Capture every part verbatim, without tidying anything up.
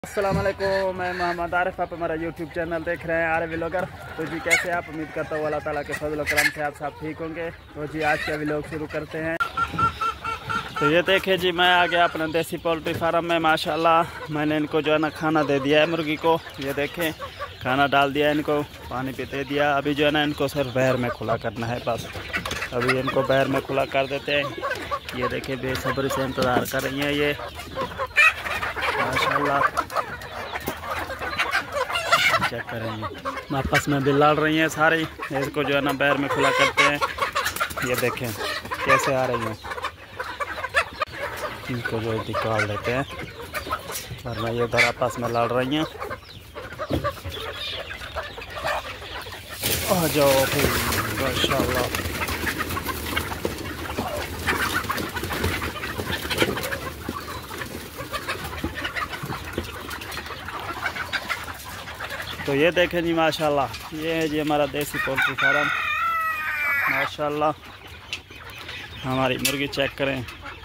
अस्सलाम वालेकुम, मैं मोहम्मद आरिफ, आप हमारा यूट्यूब चैनल देख रहे हैं आर व्लॉगर। तो जी कैसे आप, उम्मीद करता हूँ अल्लाह ताला के फजल करम से आप सब ठीक होंगे। तो जी आज का व्लॉग शुरू करते हैं। तो ये देखे जी, मैं आ गया अपने देसी पोल्ट्री फार्म में। माशाल्लाह मैंने इनको जो है ना खाना दे दिया है मुर्गी को। ये देखें खाना डाल दिया इनको, पानी भी दे दिया। अभी जो है ना इनको सिर्फ बहर में खुला करना है बस। अभी इनको बहर में खुला कर देते हैं। ये देखें बेसब्री से इंतज़ार कर रही हैं ये माशाल्लाह। चेक करेंगे आपस में भी लड़ रही हैं सारी। इसको जो है ना बहर में खुला करते हैं। ये देखें कैसे आ रही हैं, इनको जो निकाल देते हैं वरना ये उधर आपस में लड़ रही हैं। आ जाओ भाई माशाल्लाह। तो ये देखें जी माशाल्लाह, ये है जी हमारा देसी पोल्ट्री फार्म माशाल्लाह। हमारी मुर्गी चेक करें।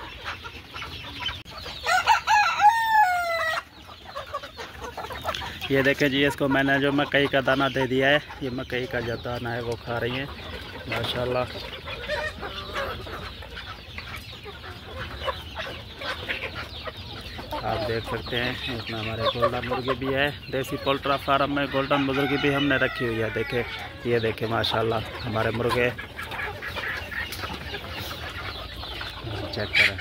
ये देखें जी, इसको मैंने जो मकई का दाना दे दिया है, ये मकई का जो दाना है वो खा रही है माशाल्लाह। आप देख सकते हैं इसमें हमारे गोल्डन मुर्गी भी है। देसी पोल्ट्री फार्म में गोल्डन मुर्गी भी हमने रखी हुई है। देखे ये देखे माशाल्लाह हमारे मुर्गे चेक करें।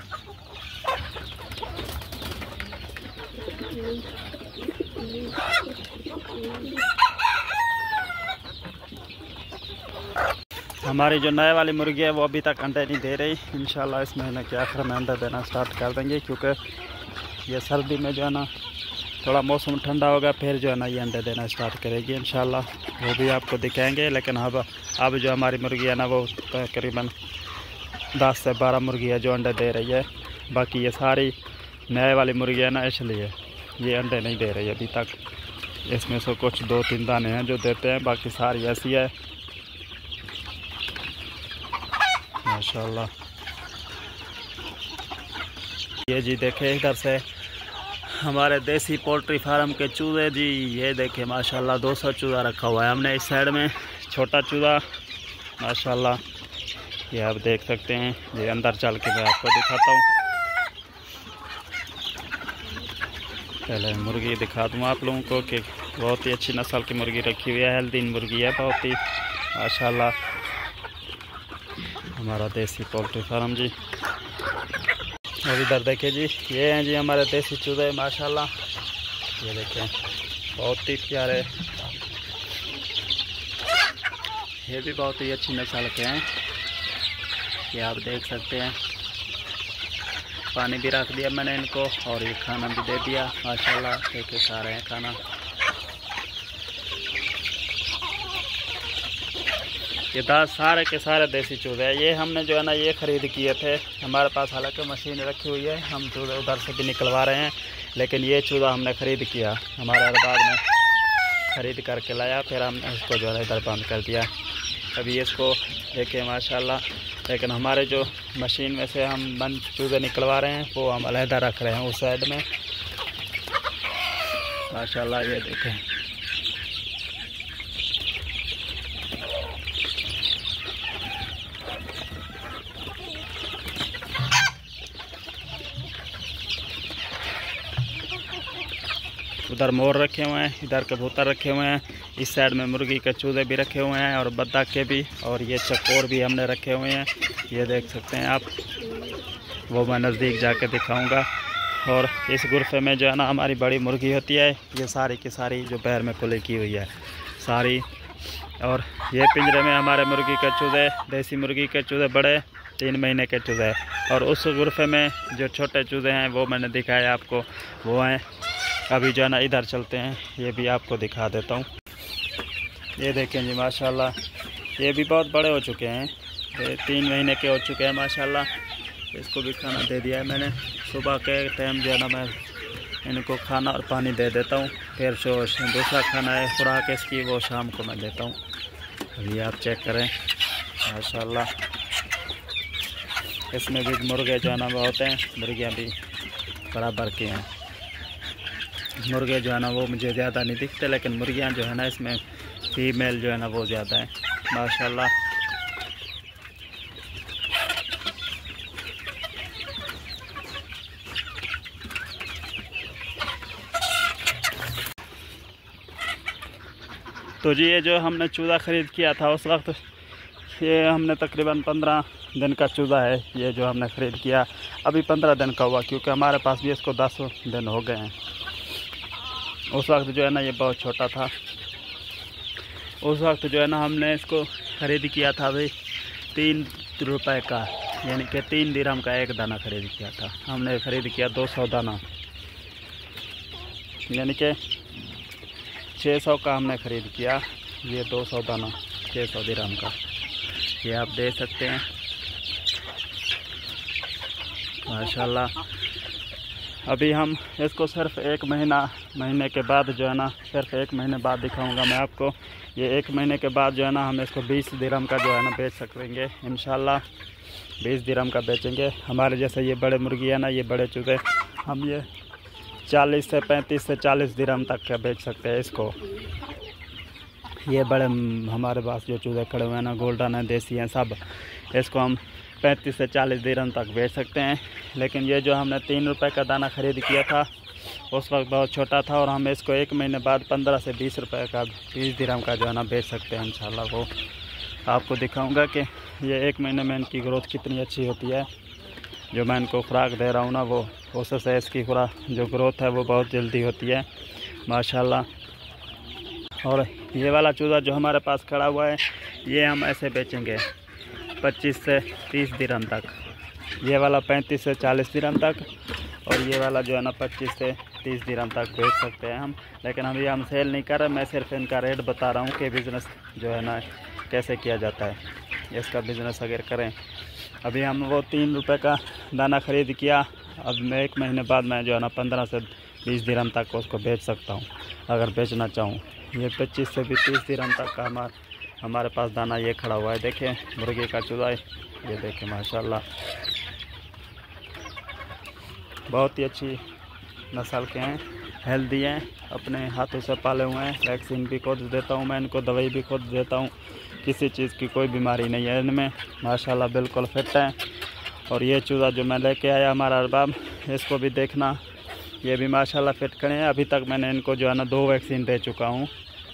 हमारी जो नए वाली मुर्गी है वो अभी तक अंडे नहीं दे रही। इंशाल्लाह इस महीने के आखिर में अंडा देना स्टार्ट कर देंगे, क्योंकि ये सर्दी में जो है ना थोड़ा मौसम ठंडा होगा, फिर जो है ना ये अंडे देना स्टार्ट करेगी इंशाल्लाह। वो भी आपको दिखाएंगे। लेकिन अब अब जो हमारी मुर्गी है ना वो तकरीबन दस से बारह मुर्गी है जो अंडे दे रही है। बाकी ये सारी नए वाली मुर्गी है ना, इसलिए ये अंडे नहीं दे रही अभी तक। इसमें से कुछ दो तीन दाने हैं जो देते हैं, बाकी सारी ऐसी है माशाल्लाह। ये जी देखे इधर से हमारे देसी पोल्ट्री फार्म के चूज़े जी। ये देखे माशाल्लाह दो सौ चूज़ा रखा हुआ है हमने इस साइड में, छोटा चूज़ा माशाल्लाह। ये आप देख सकते हैं। ये अंदर चल के मैं आपको दिखाता हूँ। पहले मुर्गी दिखा दूँ आप लोगों को कि बहुत ही अच्छी नस्ल की मुर्गी रखी हुई है। हेल्दी मुर्गी है बहुत ही माशाल्लाह हमारा देसी पोल्ट्री फार्म जी। और इधर देखे जी, ये हैं जी हमारे देसी चूज़े माशाल्लाह। ये देखें बहुत ही प्यारे, ये भी बहुत ही अच्छी नस्ल के हैं। ये आप देख सकते हैं। पानी भी रख दिया मैंने इनको और ये खाना भी दे दिया माशाल्लाह। देखे खा रहे हैं खाना। ये दास सारे के सारे देसी चूज़े हैं। ये हमने जो है ना ये ख़रीद किए थे। हमारे पास हालांकि मशीन रखी हुई है, हम चूज़े उधर से भी निकलवा रहे हैं, लेकिन ये चूज़ा हमने ख़रीद किया हमारे अरबाग में ख़रीद करके लाया। फिर हमने इसको जो है इधर बंद कर दिया। अभी इसको देखें माशाल्लाह। लेकिन हमारे जो मशीन में से हम बंद चूज़े निकलवा रहे हैं वो हम अलहदा रख रहे हैं उस साइड में माशाल्लाह। ये देखें उधर मोर रखे हुए हैं, इधर कबूतर रखे हुए हैं, इस साइड में मुर्गी के चूज़े भी रखे हुए हैं और बत्तख के भी, और ये चकोर भी हमने रखे हुए हैं। ये देख सकते हैं आप, वो मैं नज़दीक जाके दिखाऊंगा। और इस गुरफे में जो है ना हमारी बड़ी मुर्गी होती है। ये सारी की सारी जो पैर में खुली की हुई है सारी। और ये पिंजरे में हमारे मुर्गी के चूज़े, देसी मुर्गी के चूज़े बड़े तीन महीने के चूज़े। और उस गुरफे में जो छोटे चूज़े हैं वो मैंने दिखाया आपको, वो हैं। अभी जो है ना इधर चलते हैं, ये भी आपको दिखा देता हूँ। ये देखें जी माशाल्लाह, ये भी बहुत बड़े हो चुके हैं, ये तीन महीने के हो चुके हैं माशाल्लाह। इसको भी खाना दे दिया है मैंने। सुबह के टाइम जो है ना मैं इनको खाना और पानी दे देता हूँ। फिर जो दूसरा खाना है खुराक इसकी, वो शाम को मैं देता हूँ। अभी आप चेक करें माशाल्लाह। इसमें भी मुर्गे जो है ना बहुत हैं, मुर्गियाँ भी बराबर की हैं। मुर्गे जो है ना वो मुझे ज़्यादा नहीं दिखते, लेकिन मुर्गियाँ जो है ना इसमें फीमेल जो है ना वो ज़्यादा है माशाल्लाह। तो जी ये जो हमने चूज़ा ख़रीद किया था उस वक्त, ये हमने तकरीबन पंद्रह दिन का चूज़ा है ये जो हमने ख़रीद किया। अभी पंद्रह दिन का हुआ क्योंकि हमारे पास भी इसको दस दिन हो गए हैं। उस वक्त जो है ना ये बहुत छोटा था। उस वक्त जो है ना हमने इसको ख़रीद किया था भाई तीन रुपए का, यानी कि तीन दिरहम का एक दाना ख़रीद किया था। हमने ख़रीद किया दो सौ दाना, यानी कि छः सौ का हमने ख़रीद किया। ये दो सौ दाना छः सौ दिरहम का, ये आप देख सकते हैं माशाल्लाह। अभी हम इसको सिर्फ एक महीना महीने के बाद जो है ना, सिर्फ एक महीने बाद दिखाऊंगा मैं आपको। ये एक महीने के बाद जो है ना हम इसको बीस दिरहम का जो है ना बेच सकेंगे इंशाल्लाह। बीस दिरहम का बेचेंगे। हमारे जैसे ये बड़े मुर्गी है ना, ये बड़े चूज़े, हम ये चालीस से पैंतीस से चालीस दिरहम तक का बेच सकते हैं इसको। ये बड़े हमारे पास जो चूज़े खड़े हुए हैं ना, गोल्डन है, देसी हैं सब, इसको हम पैंतीस से चालीस दिरहम तक बेच सकते हैं। लेकिन ये जो हमने तीन रुपए का दाना ख़रीद किया था उस वक्त बहुत छोटा था, और हम इसको एक महीने बाद पंद्रह से बीस रुपए का बीस दिरहम का जो है ना बेच सकते हैं इंशाल्लाह। वो आपको दिखाऊंगा कि ये एक महीने में इनकी ग्रोथ कितनी अच्छी होती है। जो मैं इनको खुराक दे रहा हूँ ना, वो उससे इसकी खुराक जो ग्रोथ है वो बहुत जल्दी होती है माशाल्लाह। और ये वाला चूज़ा जो हमारे पास खड़ा हुआ है ये हम ऐसे बेचेंगे पच्चीस से तीस दिरहम तक, ये वाला पैंतीस से चालीस दिरहम तक, और ये वाला जो है ना पच्चीस से तीस दिरहम तक बेच सकते हैं हम। लेकिन अभी हम सेल नहीं कर रहे, मैं सिर्फ इनका रेट बता रहा हूँ कि बिज़नेस जो है ना कैसे किया जाता है। इसका बिज़नेस अगर करें, अभी हम वो तीन रुपए का दाना ख़रीद किया, अब मैं एक महीने बाद मैं जो है ना पंद्रह से बीस दिरहम तक उसको बेच सकता हूँ अगर बेचना चाहूँ। ये पच्चीस से भी तीस दिरहम तक का हमारा हमारे पास दाना ये खड़ा हुआ है। देखें मुर्गी का चूज़ा, ये देखें माशाल्लाह बहुत ही अच्छी नस्ल के हैं, हेल्दी हैं, अपने हाथों से पाले हुए हैं। वैक्सीन भी खुद देता हूँ मैं इनको, दवाई भी खुद देता हूँ, किसी चीज़ की कोई बीमारी नहीं है इनमें माशाल्लाह, बिल्कुल फिट हैं। और ये चूज़ा जो मैं लेके आया हमारा अरबाब, इसको भी देखना, ये भी माशाल्लाह फिट खड़े हैं। अभी तक मैंने इनको जो है ना दो वैक्सीन दे चुका हूँ।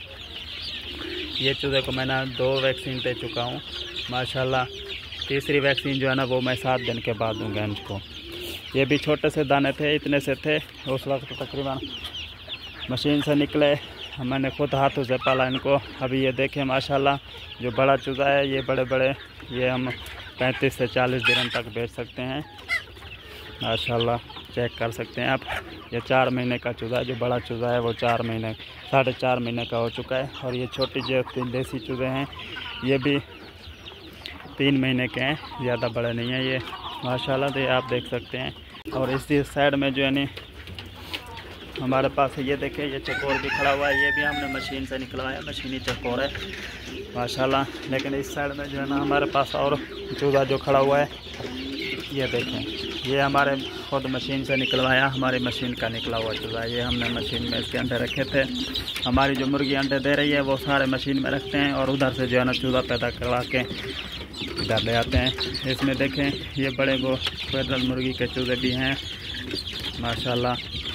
ये चूज़े को मैंने दो वैक्सीन दे चुका हूँ माशाल्लाह। तीसरी वैक्सीन जो है ना वो मैं सात दिन के बाद दूँगा इनको। ये भी छोटे से दाने थे, इतने से थे उस वक्त, तकरीबन मशीन से निकले, मैंने खुद हाथों से पाला इनको। अभी ये देखें माशाल्लाह जो बड़ा चूज़ा है, ये बड़े बड़े, ये हम पैंतीस से चालीस दिरहम तक बेच सकते हैं माशाल्लाह। चेक कर सकते हैं आप, ये चार महीने का चूज़ा है। जो बड़ा चूज़ा है वो चार महीने साढ़े चार महीने का हो चुका है, और ये छोटी जो तीन देसी चूज़े हैं ये भी तीन महीने के हैं, ज़्यादा बड़े नहीं हैं ये माशाल्लाह। तो ये आप देख सकते हैं। और इसी साइड में जो है नी हमारे पास है, ये देखें ये चकोर भी खड़ा हुआ है, ये भी हमने मशीन से निकलवाया, मशीनी चकोर है माशाल्लाह। लेकिन इस साइड में जो है ना हमारे पास और चूज़ा जो खड़ा हुआ है, ये देखें ये हमारे खुद मशीन से निकलवाया, हमारी मशीन का निकला हुआ चूज़ा। ये हमने मशीन में इसके अंडे रखे थे। हमारी जो मुर्गी अंडे दे रही है वो सारे मशीन में रखते हैं, और उधर से जो है ना चूज़ा पैदा करवा के इधर ले आते हैं। इसमें देखें ये बड़े वो फेडरल मुर्गी के चूज़े भी हैं माशाल्लाह।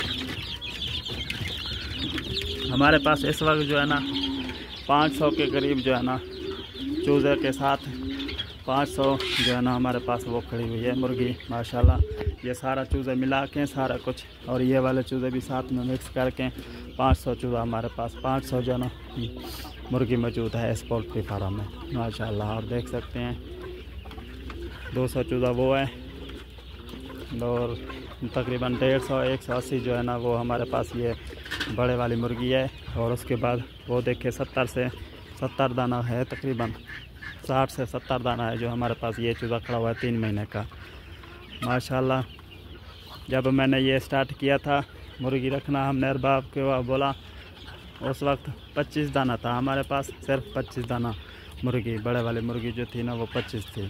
हमारे पास इस वक्त जो है ना पाँच सौ के करीब जो है ना चूज़े के साथ पाँच सौ जो है ना हमारे पास वो खड़ी हुई है मुर्गी माशाल्लाह। ये सारा चूज़े मिला के सारा कुछ, और ये वाले चूज़े भी साथ में मिक्स करके पाँच सौ चूज़ा हमारे पास पाँच सौ जो है ना मुर्गी मौजूद है इस पोल्ट्री फार्म में माशाल्लाह। और देख सकते हैं दो सौ चूज़ा वो है, और तकरीबन डेढ़ सौ एक सौ अस्सी जो है ना वो हमारे पास ये बड़े वाली मुर्गी है। और उसके बाद वो देखे सत्तर से सत्तर दाना है, तकरीबन साठ से सत्तर दाना है जो हमारे पास ये चूज़ा खड़ा हुआ है तीन महीने का माशाल्लाह। जब मैंने ये स्टार्ट किया था मुर्गी रखना, हमने अरबाब के वह बोला, उस वक्त पच्चीस दाना था हमारे पास, सिर्फ पच्चीस दाना मुर्गी, बड़े वाली मुर्गी जो थी ना वो पच्चीस थी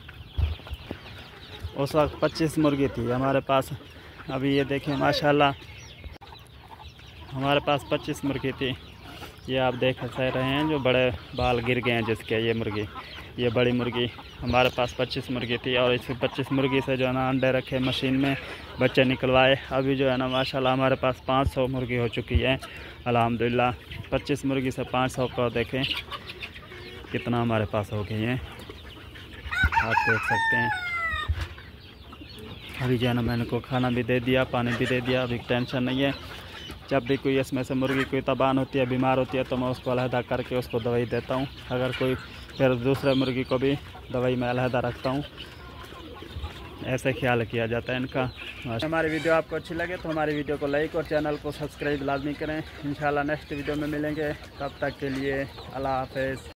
उस वक्त, पच्चीस मुर्गी थी हमारे पास। अभी ये देखें माशाल्लाह हमारे पास पच्चीस मुर्गी थी। ये आप देख सह रहे हैं जो बड़े बाल गिर गए हैं जिसके, ये मुर्गी, ये बड़ी मुर्गी। हमारे पास पच्चीस मुर्गी थी और इस पच्चीस मुर्गी से जो है ना अंडे रखे, मशीन में बच्चे निकलवाए। अभी जो है ना माशाल्लाह हमारे पास पाँच सौ मुर्गी हो चुकी है अल्हम्दुलिल्लाह। पच्चीस मुर्गी से पाँच सौ को देखें कितना हमारे पास हो गई हैं, आप देख सकते हैं। अभी जो है ना मैंने को खाना भी दे दिया, पानी भी दे दिया, अभी टेंशन नहीं है। जब भी कोई इसमें से मुर्गी कोई तबान होती है, बीमार होती है, तो मैं उसको अलहदा करके उसको दवाई देता हूँ। अगर कोई फिर दूसरे मुर्गी को भी दवाई में अलहदा रखता हूँ। ऐसे ख्याल किया जाता है इनका। हमारी वीडियो आपको अच्छी लगे तो हमारी वीडियो को लाइक और चैनल को सब्सक्राइब लाजमी करें। इंशाल्लाह नेक्स्ट वीडियो में मिलेंगे, तब तक के लिए अल्लाह हाफ़िज़।